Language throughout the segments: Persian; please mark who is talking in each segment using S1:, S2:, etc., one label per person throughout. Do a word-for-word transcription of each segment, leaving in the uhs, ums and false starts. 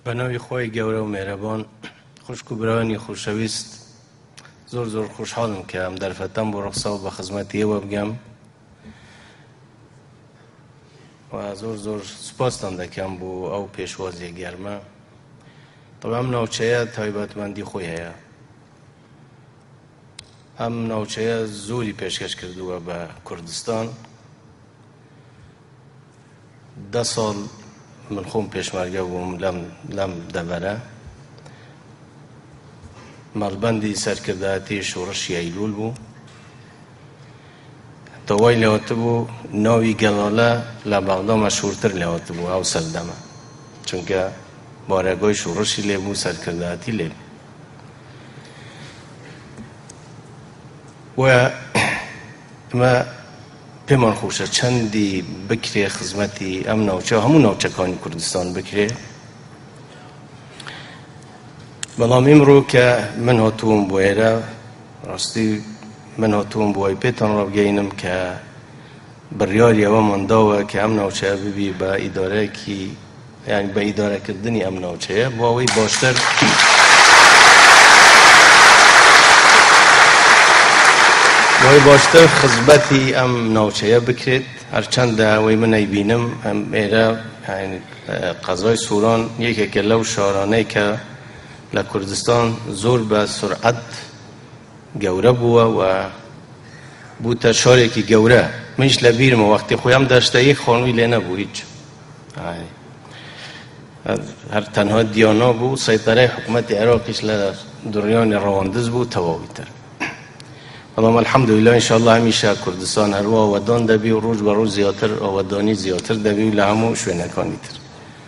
S1: بناوی خوای گەورە و مێرەبان خوشک و برانی خۆشەویست زۆر زۆر خۆشحاڵم کە ئەم دەرفەتەم بۆ ڕەخسا و بە خزمەتی ئێوە بگەم و زۆر زۆر سوپاستان دەکەم بۆ ئەو پێشوازیە گەرمە. طبعا ئەم ناوچەیە تایبەتمەندی خۆی هەیە. ئەم ناوچەیە زۆری پێشکەش کردووە بە کوردستان. دە ساڵ من خۆم پێشمەرگە بووم لەم لەم دەڤەرە. مەڵبەندی سەرکردایەتی شۆڕشی ئەیلوول بوو. تەوای لێوەتە بوو ناوی گەڵالە لە بەغدا مەشهوورتر لێوەتە بوو ئەو سەردەمە، چونکە بارەگۆی شۆڕشی لێ بوو، سەرکردایەتی لێ بوو. و ئەمە پێمان خۆشە چەندی بکرێ خزمەتی ئەم ناوچە هەموو ناوچەکانی کوردستان بکرێ. بەڵام ئیمڕۆ کە من هاتووم بۆ ئێرە، ڕاستی من هاتووم بۆ ئەوەی پێتان ڕابگەینم کە بڕیاری ئەوەمان داوە کە ئەم ناوچەیە ببی بە ئیدارەیەکی، یعنی بە ئیدارەکردنی ئەم ناوچەیە بۆ ئەوەی باشتر وای باشتر خزمەتی ئەم ناوچەیە بکرێت. هەرچەندە ئەوەی من ئەیبینم ئەم ئێرە قەزای سووران یەکێکە لەو شارانەی کە لە کوردستان زۆر بە سورعەت گەورە بووە و بووتە شارێکی گەورە. منیش لە بیرمە وەختی خۆیان دەشتە یەک خانووی لێ نەبوو هیچ، هەر تەنها دیانا بوو. سەیطەرەی حکوومەتی عێراقیش لە دڕیانی ڕەواندز بوو تەواویتر. بەڵام الحەمدولله ئینشاءالله هەمیشە کوردستان هەروە ئاوەدان دەبی و ڕۆژ بە ڕۆژ زیاتر ئاوەدانی زیاتر دەبی و لە هەموو شوێنەکانی تر.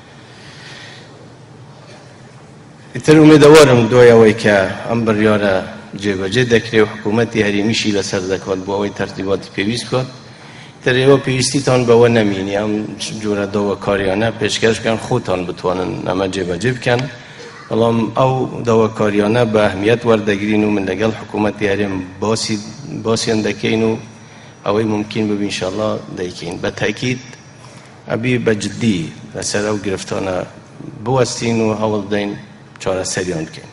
S1: ئیتر ئومێدەوارم دوای ئەوەی کە ئەم بڕیارە جێبەجێ دەکرێ و حکوومەتی هەرێمیشی لەسەر دەکات بۆ ئەوەی تەرتیباتی پێویست بکات. ئیتر ئێوە پێویستیتان بەوە نەمینی ئەم جۆرە داواکاریانە پێشکەش بکەن، خۆتان بتوانن ئەمە جێبەجێ بکەن. بەڵام ئەو داواکاریانە بە ئەهمیەت وەردەگرین و من لەگەڵ حکوومەتی هەرێم باسی باسییان دەکەین و ئەوەی ممکن ببی ئینشاءالله دەیکەین. بە تاکید ئەبی بە جددی لەسەر ئەو گرفتانە بوەستین و هەوڵ بدەین چارەسەریان بکەین.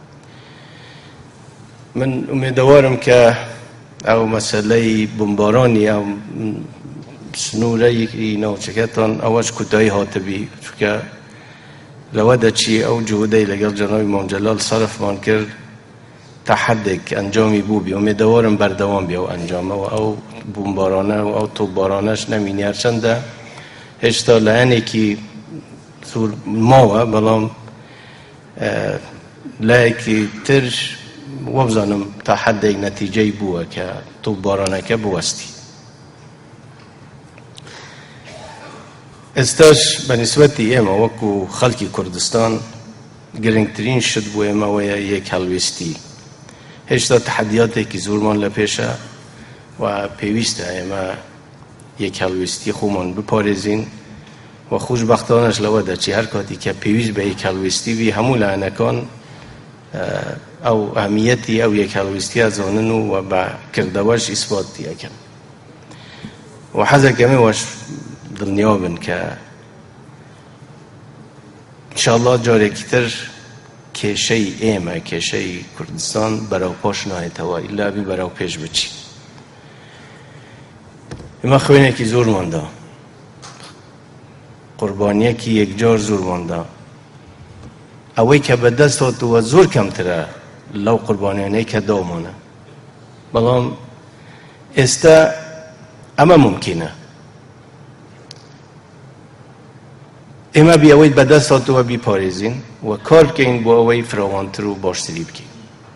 S1: من ئومێدەوارم کە ئەو مەسەلەی بمبارانی ئەو سنوورەی ناوچەکەتان ئەوەش کوتایی هاتبی، چونکە لەوە دەچی ئەو جهودەی لەگەڵ جەنابی مام جەلال سەرفمان کرد تا حدێک ئەنجامی بوو بی. ئومێدەوارم بەردەوام بێ ئەو ئەنجامە و ئەو بمبارانە و ئەو تۆپبارانەش نەمینی، هەرچەندە هێشتا لایەنێکی سوور ماوە، بەڵام لایەکی تر وەبزانم تا حدێک نەتیجەی بووە کە تۆپبارانەکە بوەستی. ئێستاش بەنسبەتی ئێمە وەکو خەڵکی کوردستان گرنگترین شت بۆ ئێمەوەیە یەک هەڵوێستی. هێشتا تەحەدیاتێکی زۆرمان لە پێشە و پێویستە ئێمە یەک هەڵوێستی خۆمان بپارێزین و خۆشبەختانەش لەوە دەچی هەر کاتی کە پێویست بە یەک هەڵوێستی بی هەموو لایەنەکان ئەو ئەهمیەتی ئەو یەک هەڵوێستیە زانن و بە کردەوەش ئیسباتی ئەکەن. و حەزەکەم ئێوەش دڵنیا بن کە ئینشاءالله جارێکی تر کێشەی ئێمە، کێشەی کوردستان بەرەو پاش نایێتەوە، ئیلا بی بەرەو پێش بچی. ئێمە خوێنێکی زۆرماندا، قوربانیەکی یەکجار زۆرماندا. ئەوەی کە بەدەست هاتووە زۆر کەمترە لەو قوربانیانەی کە دامانە. بەڵام ئێستا ئەمە ممکنە ئێمە بی ئەوەی بەدەست هاتووە بیپارێزین و کار بکەین بۆ ئەوەی فراوانتر و باشتری بکەین.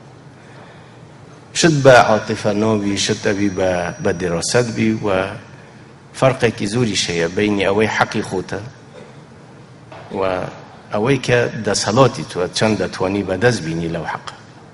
S1: شت بە عاتیفە نابی، شت ئەبی بە دراست بی و فەرقێکی زۆریش هەیە بەینی ئەوەی حەقی خۆتە و ئەوەی کە دەسەڵاتی توە چەند دەتوانی بەدەست بینی لەو حەقە.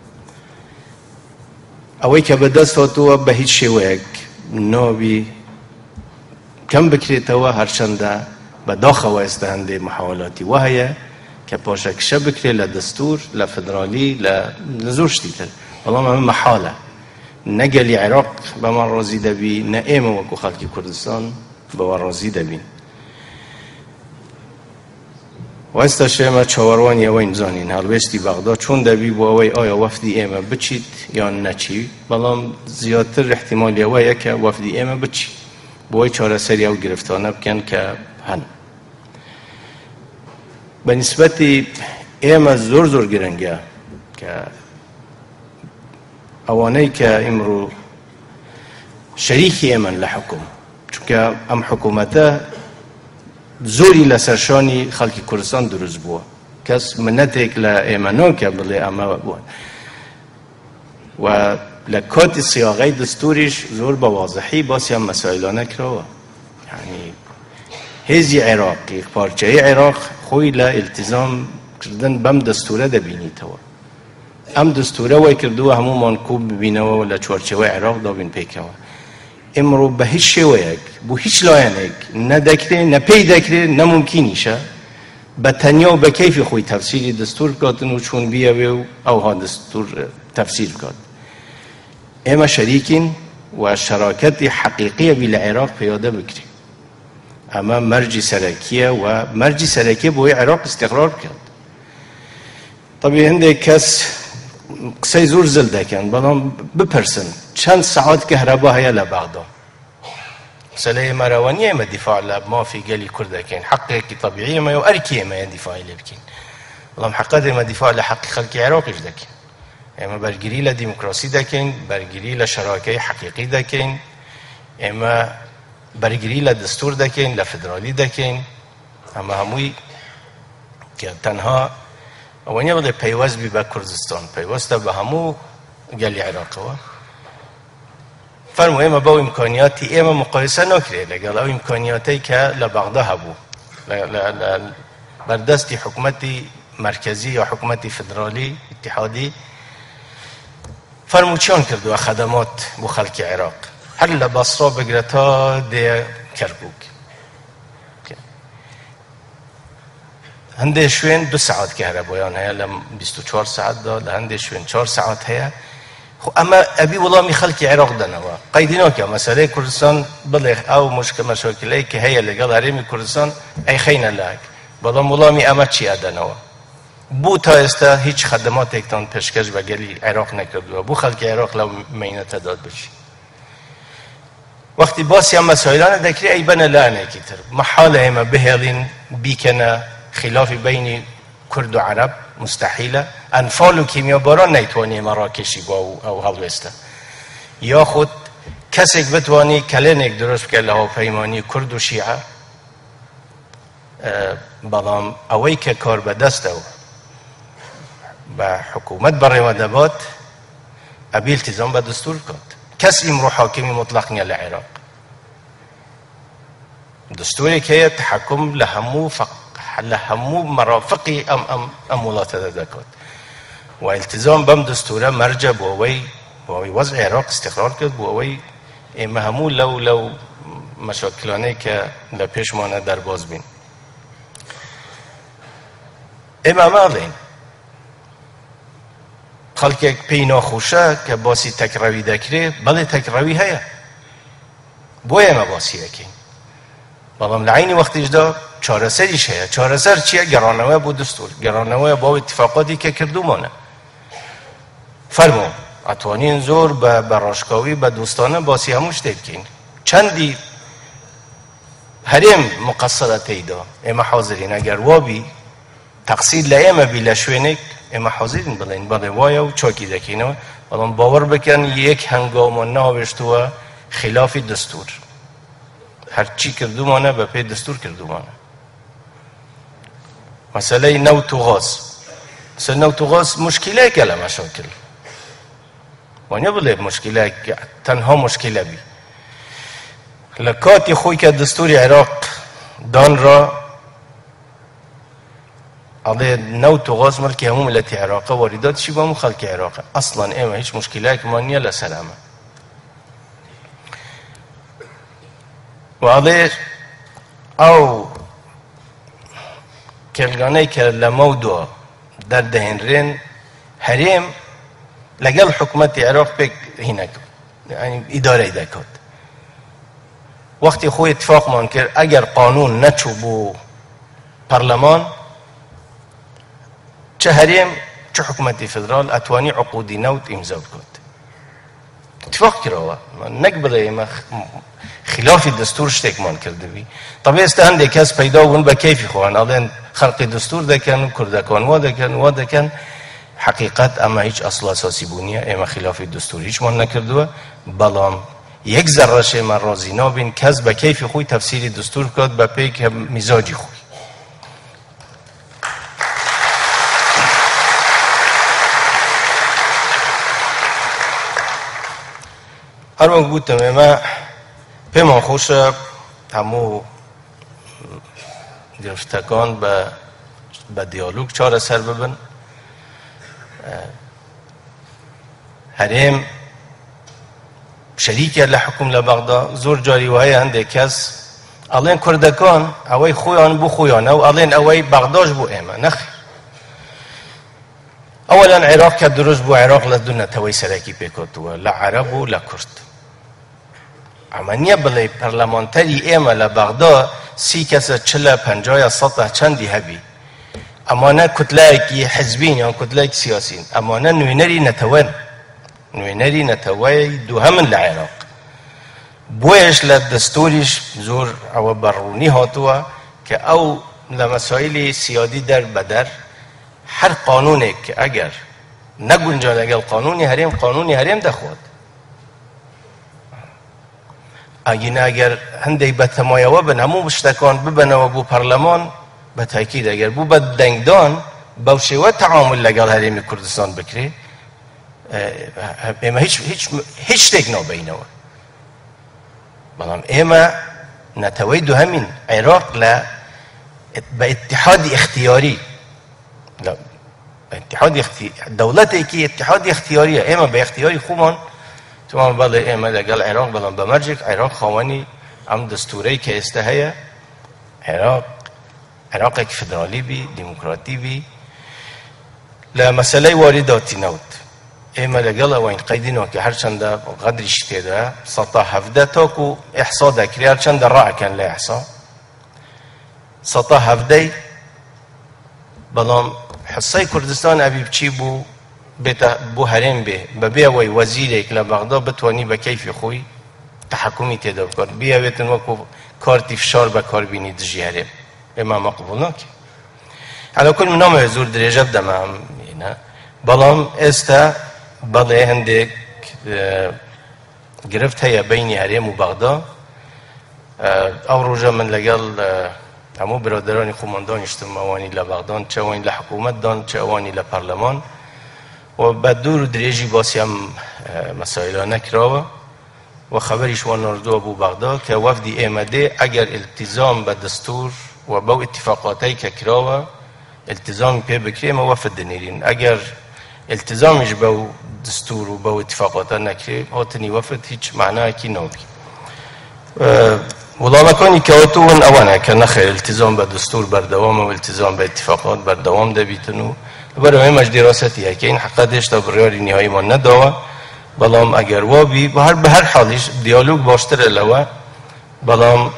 S1: ئەوەی کە بەدەست هاتووە بە هیچ شێوەیەک نابی کەم بکرێتەوە، هەرچەندە بەداخەوە ئێستا هەندێک محاولاتی وهەیە کە پاشەکشە بکرێت لە دەستور، لە فدرالی، لە زۆر شتی تر. بەڵام ئەمە مەحالە. نەگەلی عێراق بەمان ڕازی دەبی، نە ئێمە وەکو خەڵکی کوردستان بەوە ڕازی دەبین. و و استش ما چهاروان یا وین زانین هلوستی بغداد چون دبی با وی آیا وفدی ایمه بچید یا نچی بلام زیادتر احتمال یا وی که وفدی ایمه بچی با وی چهار سری او گرفتانه بکن که هن به نسبت ایمه زور زور گرنگه که اوانه که امرو شریکی ایمن لحکم چون که ام حکومته زوری لسرشانی خلق کردستان دروز بوا کس منتک لایمنو که بلی اما بوا و لکات سیاقه دستوریش زور با واضحی باسی هم مسائلانه کروا یعنی هزی عراق یک پارچه عراق خوی لالتزام کردن بم دستوره دبینی توا ام دستوره وی کردو همون منکوب ببینه و لچورچه عراق دابین پیکوا امرو به هیچ شویک بو هیچ لاینک نه دکره نه پی دکره نه ممکنیشه به تنیا و به کیف خوی تفسیری دستور کاتن و چون بیاوه و او ها دستور تفسیر کات اما شریکین و شراکت حقیقی بیل عراق پیاده بکری اما مرجی سرکیه و مرجی سرکیه بوی عراق استقرار کرد طبعا هنده کس قصه زور زلده کن بلان بپرسن چند ساعت كهرباء هي لبغداد مسألة مروانية ما دفاع لب ما في قالي كرده كين حقك طبيعية ما يؤركي ما يدفاع لبكين والله حقا ما دفاع لحق خلق عراقي دكين اما برگری ل دموکراسی دکین برگری ل شراکه حقیقی دکین اما برگری ل دستور دکین ل فدرالی دکین اما هموی که تنها اونیا بده پیوست بی با کردستان پیوست به همو گلی عراق و فرمو اما با امکانیاتی اما مقایسه نکره لگل او امکانیاتی که لبغداد هبو بردست حکومتی مرکزی یا حکومتی فدرالی اتحادی فرمو چون کردو خدمات بو خلق عراق هر لبصرا بگرتا ده کرکوک هنده شوین دو ساعت كهربایان هیا لم بیست و چهار ساعت دا لهنده شوین چهار ساعت هیا خو اما ابي والله می خلق عراق دنوا قيدينو که مسئله کردستان بله او مشکل مشاکلی که هیا لگل هرمی کردستان ای خینا لک بله والله می اما چی ادنوا بو تا استا هیچ خدمات اکتان پیشکش و گلی عراق نکردو بو خلق عراق لو مینه تداد بشی وقتی باسی هم مسائلان دکری ای بنا لعنه کی تر محاله اما بهلین بیکنه خلاف بین کرد و عرب مستحیله انفال و کیمیا باران نیتوانی مراکشی با او هلوسته یا خود کسی که بتوانی کلینک درست که لها پیمانی کرد و شیعه بلام اوی که کار به دست او با حکومت برای مدبات ابی التزام به دستور کند کسی امرو حاکمی مطلق نیه لعراق دستوری که تحکم لهمو فقط لهمو مرافقی ام ام امولات دکات و التزام بم دستوره مرجع بووی بووی وضع عراق استقرار کرد بووی مهمو لو لو مشاکلانه که لپیش مانه در باز بین اما مالین خلق یک پینا خوشه که باسی تکروی دکره بله تکروی هیا بوی اما باسی اکین بلام لعینی وقتیش دا چاره سریش هیا چاره سر چیه؟ گرانوه با دستور گرانوه با اتفاقاتی که کردو مانه فرمو اتوانین زور به براشکاوی به دوستانه باسی هموش دیدکین چندی هریم مقصرت ایدا اما حاضرین اگر وابی تقصیر لایمه بی لشوینک اما حاضرین بلین بله وایا و چاکی دکینه بلام باور بکن یک هنگام ناوشتو خلاف دستور هر چی کردو مانه به پی دستور کردو مانه مسئله نوت و غاز مسئله نوت و غاز مشکله که مشاکل وانیا بله مشکله تنها مشکله بی لکاتی خوی که دستور عراق دان را علی نوت و غاز ملکی همون ملتی عراقه واردات شی با همون خلق عراقه اصلا ایمه هیچ مشکله که مانیه لسلامه و علی او کلگانه که لمودو در دهنرین حریم لگل حکومت عراق بک هینه کن یعنی اداره دکات وقتی خوی اتفاق مان کرد اگر قانون نچو بو پارلمان چه هرم چه حکومتی فدرال اتوانی عقودی نوت امضا بکد اتفاق کراوه نقبله ما خلاف دستور شتکمان کرده بی طبعا است هنده کس پیدا بون با کیفی خوان الان خلق دستور دکن و کردکان و دکن و دکن حقیقت اما هیچ اصل اساسی بونیه اما خلاف دستور هیچ من نکردوه بلام یک ذرهش من راضی نابین کس با کیف خوی تفسیر دستور کرد با پیک مزاجی خوی هر وقت گوتم اما پیمان خوش همو گرفتکان به دیالوگ چاره سر ببن هرم شریک لحکم لبغداد زور جاری وهای هنده کس الان کردکان اوی خویان بو خویان او الان اوی بغداش بو ایمه نخیر اولا عراق که درست بو عراق لدونه توی سرکی پیکت و لعرب و لکرد عمانیه بلی پرلمانتری ایمه لبغداد سی کس چله پنجای سطح چندی هبی امانه کتلایکی حزبین یا کتلایک سیاسین امانه نوینری نتوان نوینری نتوای دو همن لعراق بویش لدستوریش زور او برونی هاتوه که او لمسائل سیادی در بدر هر قانونی که اگر نگنجان اگر قانونی هریم قانونی هریم دخواد اگه اگر هنده بتمایوه بن همون بشتکان ببنه و بو پرلمان به تأکید اگر بو بد دنگدان باوشیوه تعامل لگل هریم کردستان بکری اما هیچ هیچ هیچ تکنو بینه بلام اما نتويدو همین عراق لا باتحاد اختیاری لا اتحاد اختیاری دولتی که اتحاد اختیاریه اما به اختیاری خوبان تو بله اما لگل عراق بلام بمرجک عراق خوانی ام دستوری که استهیه عراق عراق یک فدرالی بی دموکراتی بی لا مسئله وارداتی نود اما لگل اوین قیدینو که هرچند قدرش تیده سطح هفده تاکو احصا دکری هرچند رأی کن لی احصا سطح هفده بلام حصای کردستان ابی بچی بو بو هرم به ببی اوی وزیر ایک لبغداد بتوانی با کیف خوی تحکمی تیده بکن بیا بیتن وکو کارتی فشار با کار بینی دجی هرم اما مقبول ناکی على كل من نوع زور درجة دمام هنا بلام استا بله هندك گرفت هيا بيني هرم وبغداد او رجا من لقال همو برادرانی خماندان اجتماعی لبغداد چه وانی لحکومت دان چه وانی لپارلمان و بعد دور درجی باسی هم مسائل نکراوه و خبریش وان نردو ابو بغداد که وفدی ایمده اگر التزام به دستور و با اتفاقاتی که کراوه التزام پی بکری ما وفد نیرین اگر التزامش با دستور و با اتفاقات نکری هاتنی وفد هیچ معنی کی نبی ولی کنی که اتون اوانه که نخیر التزام به دستور بر دوام و التزام به اتفاقات بر دوام دبیتنو برای مج دراستی که این حقیقتش تا بریاری نهایی ما نداوه بلام اگر وابی به هر به هر حالش دیالوگ باشتر لوا بلام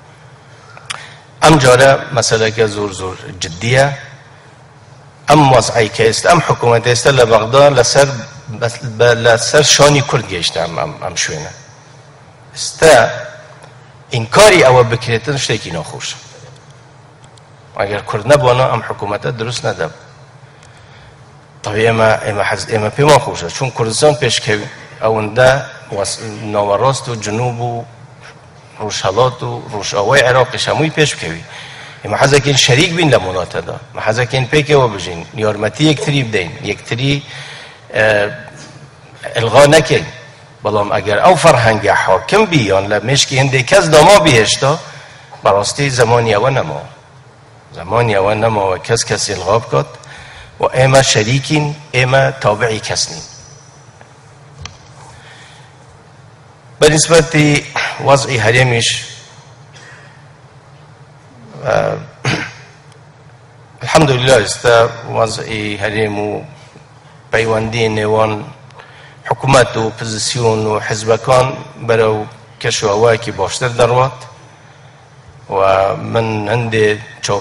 S1: ام جاره مسئله که زور زور جدیه ام وضعی که است ام حکومت است لبغداد لسر لسر شانی کرد گشته ام ام, ام شوینه است انکاری او بکریتن شتکی نخوش اگر کرد نبانا ام حکومت درست ندب طبعا اما اما حز اما پیما خوشه چون کردستان پیش که اونده نوراست و جنوب و روشالات و روشاوای عراقش هموی پیش کوي اما حزه که شریک بین لمونات دا ما حزه که پیک و بجین یارمتی یک تری بدین یک تری الغا نکن بلام اگر او فرهنگ حاکم بیان لمش که هنده کس داما بیهشتا براستی زمانی او نما زمانی او نما و کس کسی الغا بکد و اما شریکین اما تابعی کسنین بالنسبة وضع هرمش الحمد لله است وضع هرم و پیوندی نوان حکومت و پوزیسیون و حزبکان برای کشوهایی که باشتر دروات و من عندي